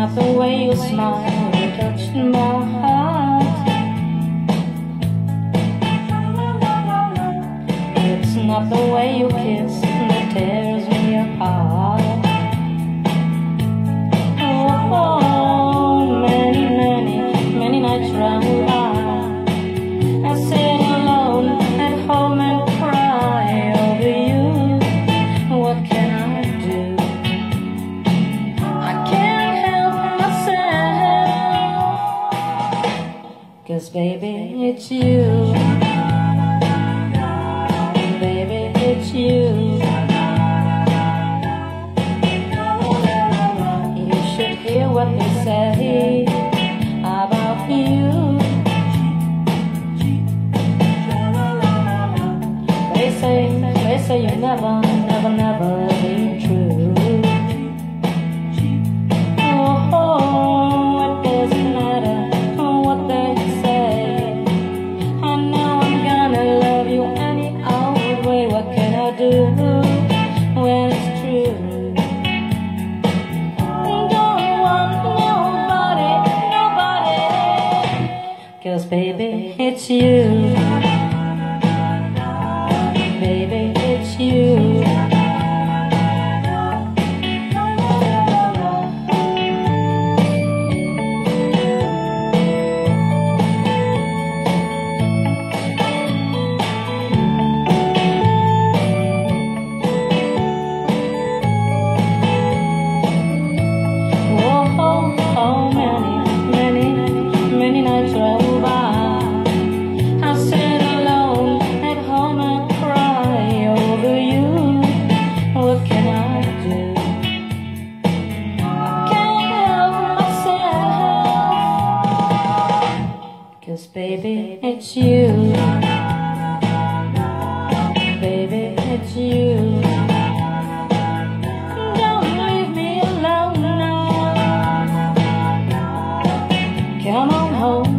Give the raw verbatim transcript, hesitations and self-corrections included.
not the way you smile that touched my heart. It's not the way you kiss that tears me apart. Oh, many, many, many nights round by, I sit alone at home and cry over you. What can I do? I can't help myself, 'cause baby, it's you. Baby, it's you. You should hear what they say about you. They say, they say you never, never, never be true. Oh, oh, it doesn't matter what they say. I know I'm gonna love you any old way. What can I do when it's true? Don't want nobody, nobody, 'cause baby, it's you. Baby, it's you. Baby, it's you. Baby, it's you. Don't leave me alone now. Come on home.